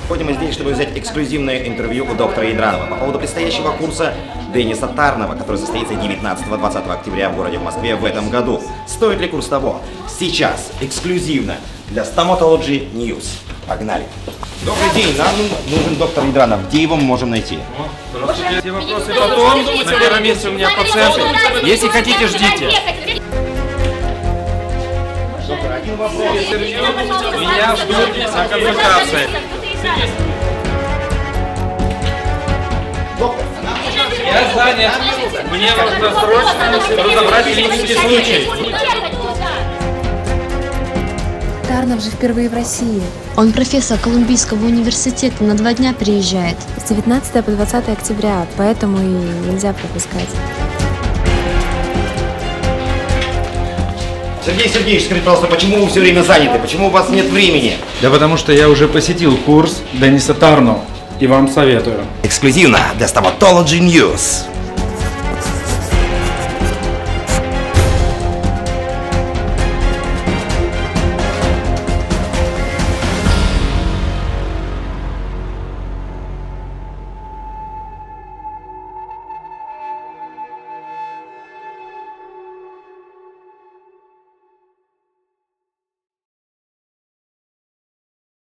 Сегодня мы здесь, чтобы взять эксклюзивное интервью у доктора Ядранова по поводу предстоящего курса Денниса Тарнова, который состоится 19-20 октября в городе Москве в этом году. Стоит ли курс того? Сейчас, эксклюзивно, для Stomatology News. Погнали! Добрый день, нам нужен доктор Ядранов. Где его мы можем найти? Все вопросы потом. На первом месте у меня пациенты. Если хотите, ждите. Доктор, один вопрос. Меня ждут на консультации. Доктор, Я занят. Мне нужно срочно разобрать клинический случай. Тарнов же впервые в России. Он профессор Колумбийского университета, на 2 дня приезжает. С 19 по 20 октября, поэтому и нельзя пропускать. Сергей Сергеевич, скажите, пожалуйста, почему вы все время заняты? Почему у вас нет времени? Да потому что я уже посетил курс Денниса Тарнова и вам советую. Эксклюзивно для Stomatology News.